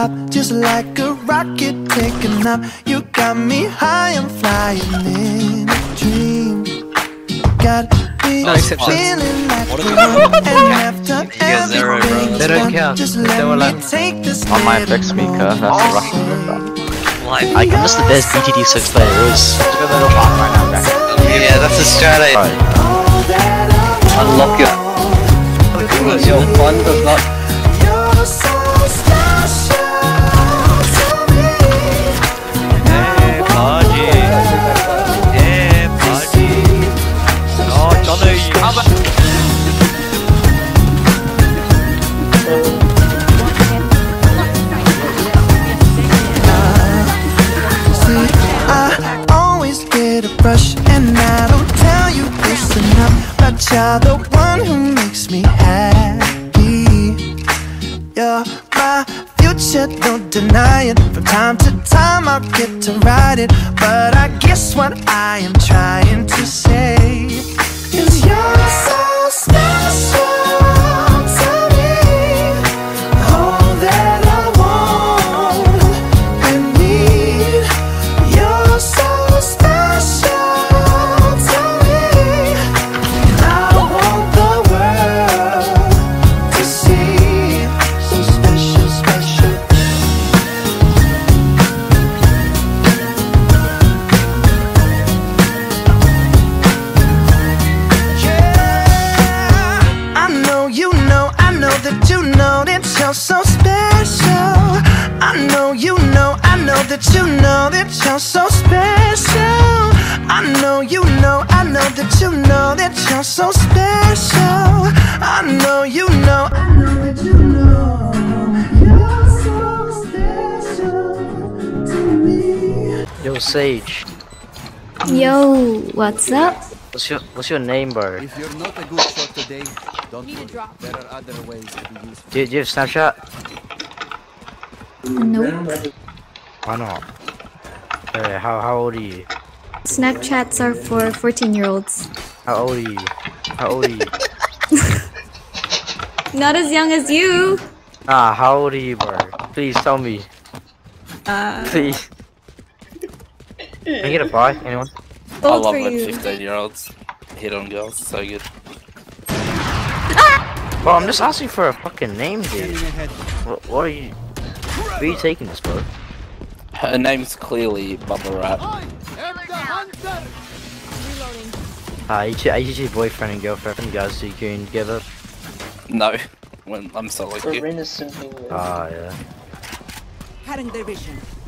top, just like a rocket taking up. You got me high, I'm flying in a dream. Got me feeling like and after everything's done, just let me take this on my FX Mika, that's a Russian. I missed the best BTD6 player. It was yeah, that's a strat. Unlock it. Because your fun does not. Hey, party. Hey, party. Oh, Johnny. Rush and I don't tell you this enough, but you're the one who makes me happy. You're my future, don't deny it. From time to time I'll get to ride it, but I guess what I am trying to say is you're so special to me. All that I want and need. You're so special. So special. I know you know that you know that you're so special. I know you know that you know that you're so special. I know you know that you know you're so special to me. Yo, Sage. Yo, what's up? What's your name, bro? If you're not a good shot today, don't worry. There are other ways to be useful. Do you have Snapchat? Nope. Why not? How old are you? Snapchats are for 14-year-olds. How old are you? How old are you? Not as young as you. Ah, how old are you, bro? Please tell me. Please. Can I get a buy? Anyone? I Old love for when you. 15-year-olds hit on girls, so good. Bro, I'm just asking for a fucking name, dude. What are you... Where are you taking this, bro? Her name's clearly Bubba Rat. Are you your boyfriend and girlfriend? You guys doing together? No, when I'm solo. Ah, yeah. Cutting their vision.